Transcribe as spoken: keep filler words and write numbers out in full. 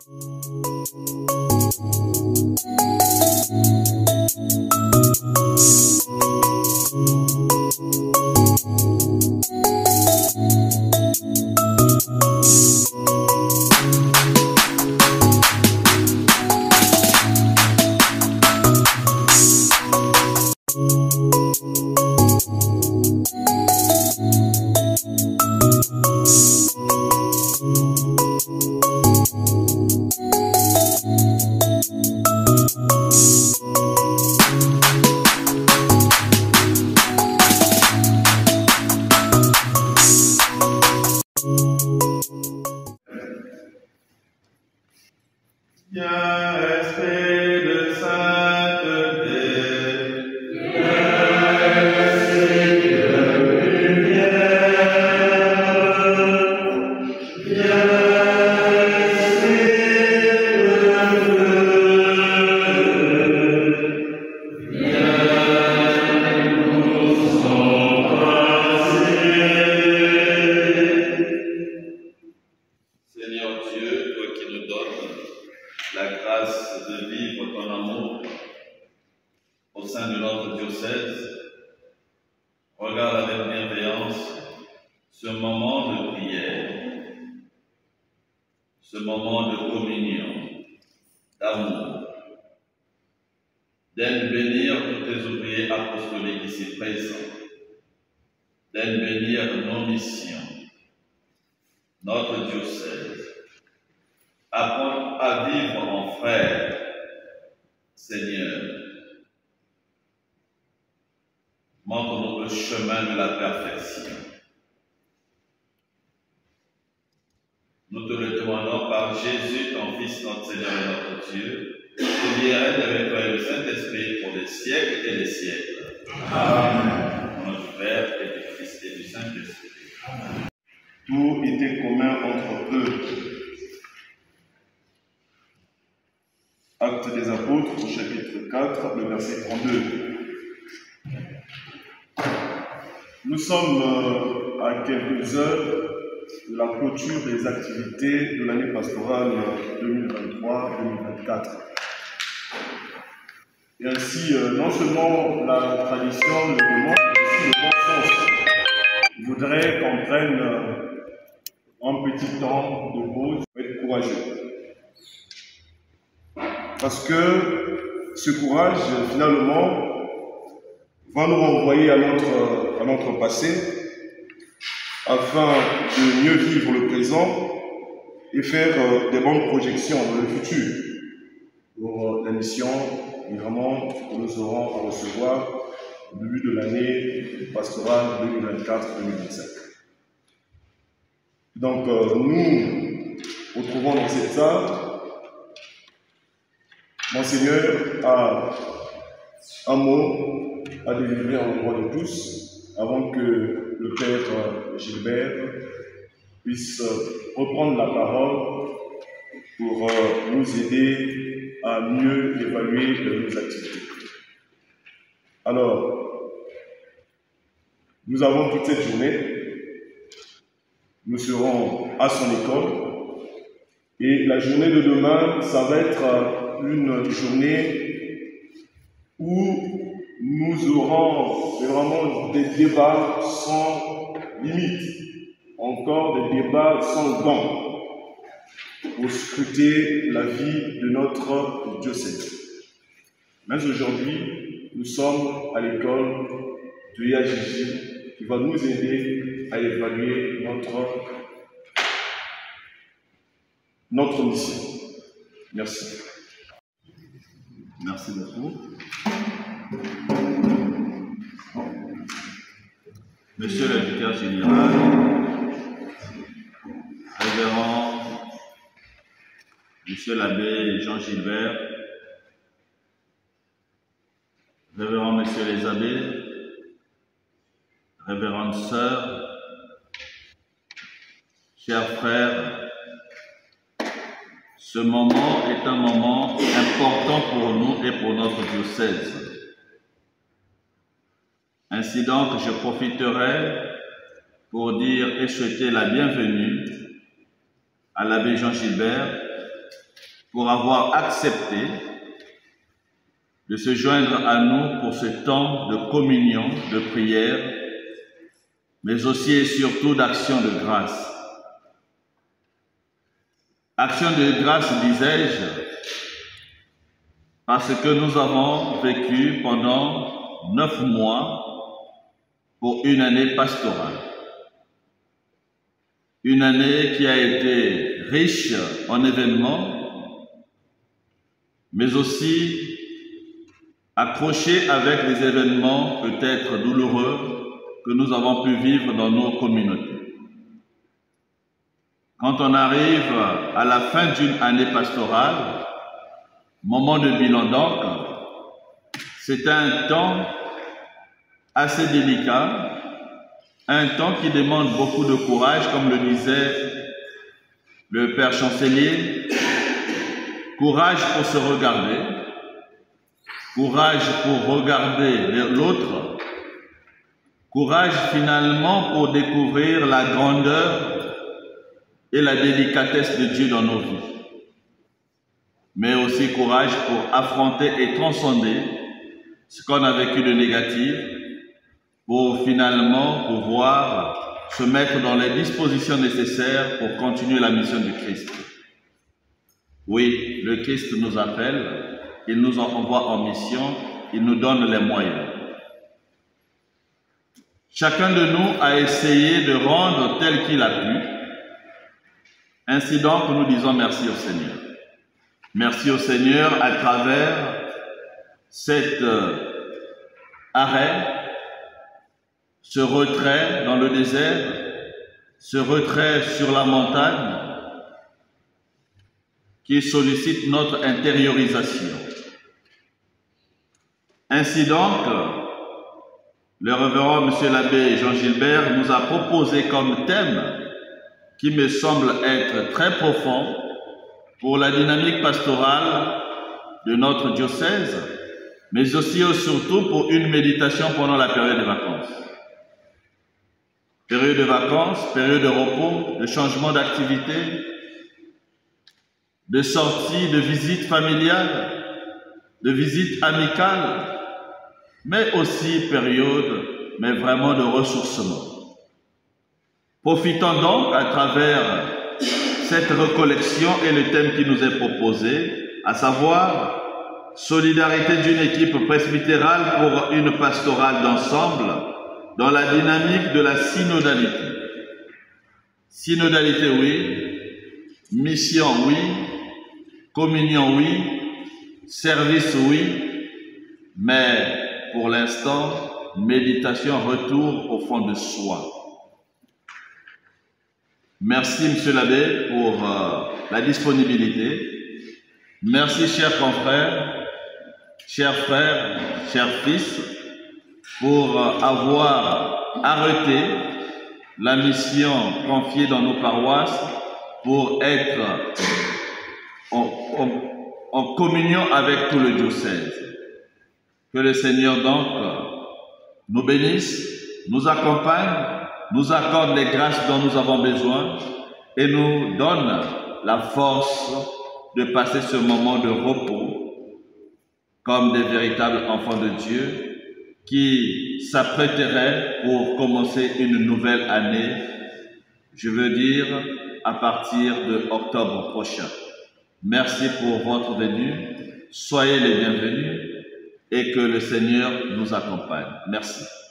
Actes des Apôtres, au chapitre quatre, le verset trente-deux. Nous sommes euh, à quelques heures de la clôture des activités de l'année pastorale deux mille vingt-trois deux mille vingt-quatre. Et ainsi, euh, non seulement la tradition le demande, mais aussi le bon sens. Je voudrais qu'on prenne euh, un petit temps de pause pour être courageux. Parce que ce courage, finalement, va nous renvoyer à notre, à notre passé, afin de mieux vivre le présent et faire euh, des bonnes projections dans le futur pour euh, la mission, évidemment, que nous aurons à recevoir au début de l'année pastorale deux mille vingt-quatre deux mille vingt-cinq. Donc, euh, nous retrouvons dans cette salle. Monseigneur a un mot à délivrer en l'endroit de tous avant que le Père Gilbert puisse reprendre la parole pour nous aider à mieux évaluer nos activités. Alors, nous avons toute cette journée, nous serons à son école et la journée de demain, ça va être une journée où nous aurons vraiment des débats sans limite, encore des débats sans gants, pour scruter la vie de notre diocèse. Mais aujourd'hui, nous sommes à l'école de I A J J qui va nous aider à évaluer notre, notre mission. Merci. Merci beaucoup. Monsieur le vicaire général, révérend Monsieur l'abbé Jean Gilbert, révérend Messieurs les abbés, révérendes sœurs, chers frères, ce moment est un moment important pour nous et pour notre diocèse. Ainsi donc, je profiterai pour dire et souhaiter la bienvenue à l'abbé Jean Gilbert pour avoir accepté de se joindre à nous pour ce temps de communion, de prière, mais aussi et surtout d'action de grâce. Action de grâce, disais-je, parce que nous avons vécu pendant neuf mois pour une année pastorale. Une année qui a été riche en événements, mais aussi accrochée avec les événements peut-être douloureux que nous avons pu vivre dans nos communautés. Quand on arrive à la fin d'une année pastorale, moment de bilan donc, c'est un temps assez délicat, un temps qui demande beaucoup de courage, comme le disait le Père Chancelier, courage pour se regarder, courage pour regarder l'autre, courage finalement pour découvrir la grandeur et la délicatesse de Dieu dans nos vies, mais aussi courage pour affronter et transcender ce qu'on a vécu de négatif, pour finalement pouvoir se mettre dans les dispositions nécessaires pour continuer la mission du Christ. Oui, le Christ nous appelle, il nous envoie en mission, il nous donne les moyens. Chacun de nous a essayé de rendre tel qu'il a pu. Ainsi donc, nous disons merci au Seigneur. Merci au Seigneur à travers cet arrêt, ce retrait dans le désert, ce retrait sur la montagne qui sollicite notre intériorisation. Ainsi donc, le révérend Monsieur l'abbé Jean Gilbert nous a proposé comme thème qui me semble être très profond pour la dynamique pastorale de notre diocèse, mais aussi et surtout pour une méditation pendant la période de vacances. Période de vacances, période de repos, de changement d'activité, de sortie, de visite familiale, de visite amicale, mais aussi période, mais vraiment de ressourcement. Profitons donc à travers cette recollection et le thème qui nous est proposé, à savoir solidarité d'une équipe presbytérale pour une pastorale d'ensemble dans la dynamique de la synodalité. Synodalité, oui. Mission, oui. Communion, oui. Service, oui. Mais pour l'instant, méditation, retour au fond de soi. Merci, Monsieur l'abbé, pour euh, la disponibilité. Merci, chers confrères, chers frères, chers fils, pour euh, avoir arrêté la mission confiée dans nos paroisses pour être en, en, en communion avec tout le diocèse. Que le Seigneur donc nous bénisse, nous accompagne, nous accorde les grâces dont nous avons besoin et nous donne la force de passer ce moment de repos comme des véritables enfants de Dieu qui s'apprêteraient pour commencer une nouvelle année, je veux dire à partir de octobre prochain. Merci pour votre venue, soyez les bienvenus et que le Seigneur nous accompagne. Merci.